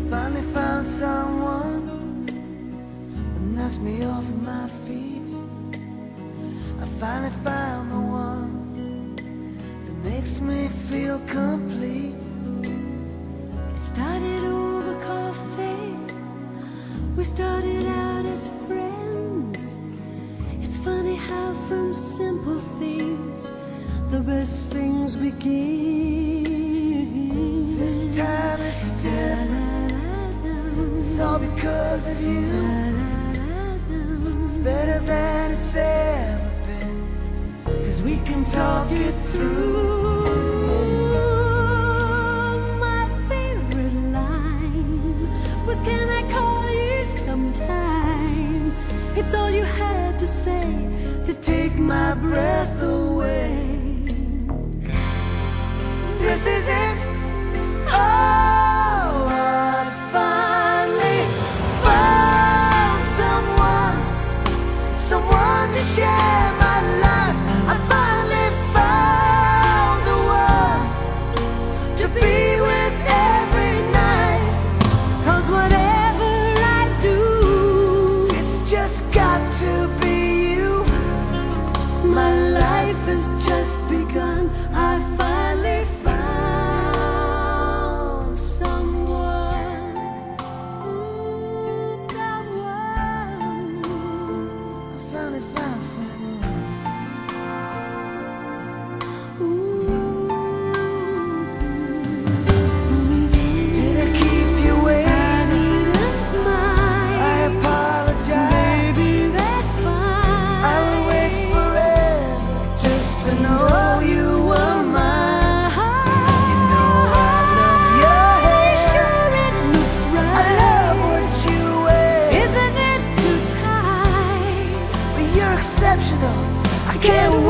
Finally found someone that knocks me off my feet. I finally found the one that makes me feel complete. It started over coffee. We started out as friends. It's funny how from simple things the best things begin. This time it's different. It's all because of you. It's better than it's ever been, 'cause we can talk it through. My favorite line was, "Can I call you sometime?" It's all you had to say To take my breath away. This is it. Oh, I finally found someone, someone to share my life. I finally found the one to be with every night. 'Cause whatever I do, It's just got to be you. my life has just begun. I finally found someone, someone. I finally found someone. Did I keep you waiting? I apologize. Baby, that's fine. I would wait forever just to know you were mine. You know I love your hair. Sure, it looks I right. love what you wear. Isn't it too tight? But you're exceptional. I can't